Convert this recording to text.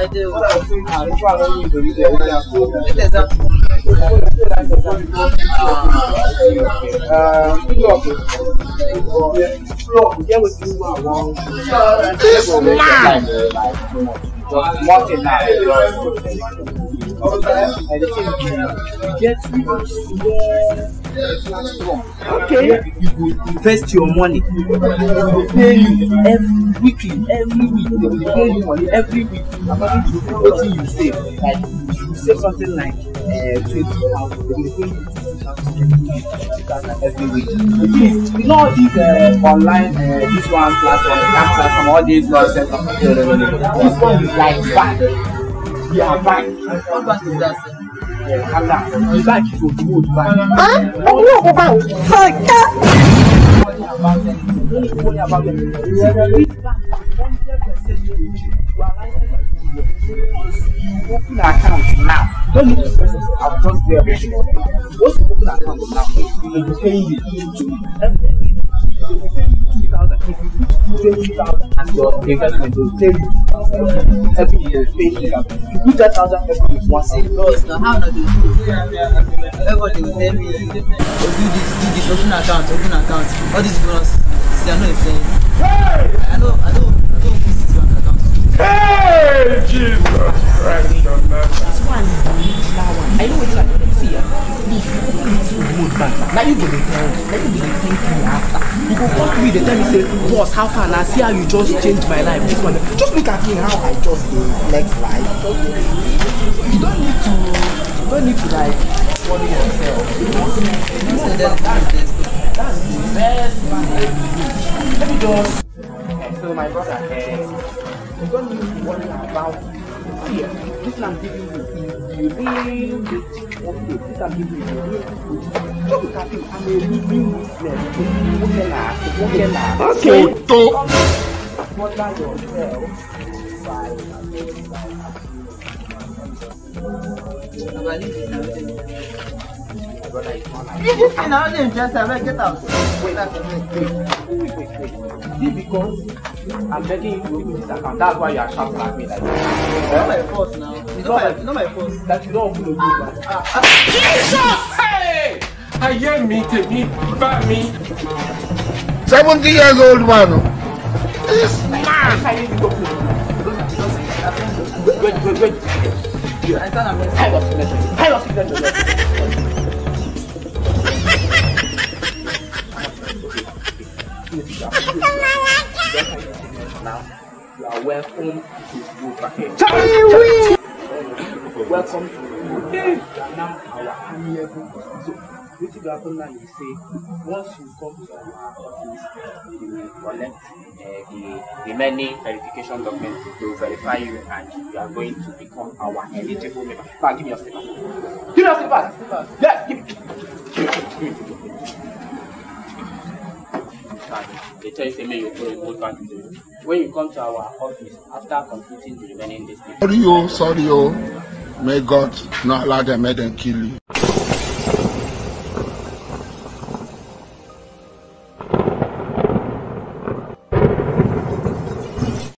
I do. Okay. You will invest your money. They will pay you every week. They will pay you money every week. According to what you save, like you save something like 20,000. They will pay you 20,000 every week. You know this online, this one platform, all these nonsense. This one is like bank. We are bank. What bank is that, sir? Yes, and that. The bank is Odumodu bank. Money about them. This bank is 100% you are licensed. You open an account now. Don't need to stress yourself. I'll just do everything. Once you open an account now, you will be paying you 20,000 and your investment will pay you every year. You put that 1,000 every week once a year. Now how not do this? Everybody will tell me, do this, open account. All these bonuses, they are not the same. I know who puts it on account. Hey, Jesus Christ. This one is that one. I know what you're going to see. Now you go to thank me after. You go come to me, they tell me, say, boss, how far? Now see how you just changed my life. This one, just look at me how I just flex life. You don't need to like follow yourself. That's the best one. Let me just. So my brother, you don't need to worry about fear. This I'm giving you is the real okay. This I'm giving you is the real good. Just look at him. I'm a living Muslim. Okay. Mother yourself by Get out. Wait. This because I'm begging you to open this account. That's why you are shouting at me like this. It's not my fault now. It's not my fault. That you don't open the door. Jesus! Hey! I hear me, take me, back me. 70 years old man. This man. Wait. I can't have Hang on, signature. Now, you are welcome to go back here. Welcome to now our amiable. So, what will happen now? You say, once you come to our office, you will collect the remaining verification documents to verify you, and you are going to become our eligible member. Now, give me your slippers. Give me your slippers. Yes, give it. They tell you, say, may you go in both banks. When you come to our office, after completing the remaining listing. Sorry, oh. May God not allow them, make them kill you.